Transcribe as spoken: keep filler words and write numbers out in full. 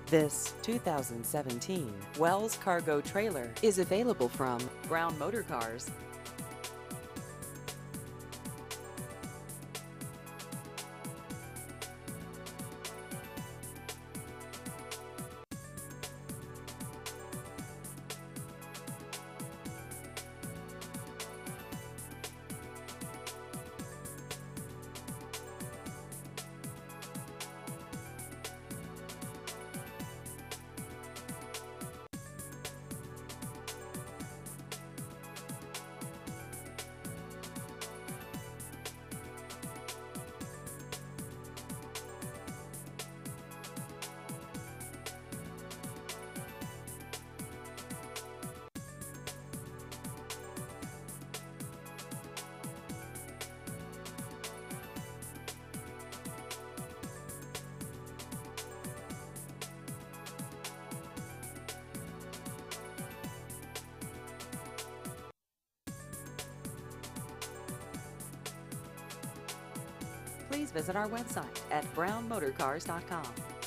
This two thousand seventeen Wells Cargo Trailer is available from Brown Motor Cars. Please visit our website at brown motor cars dot com.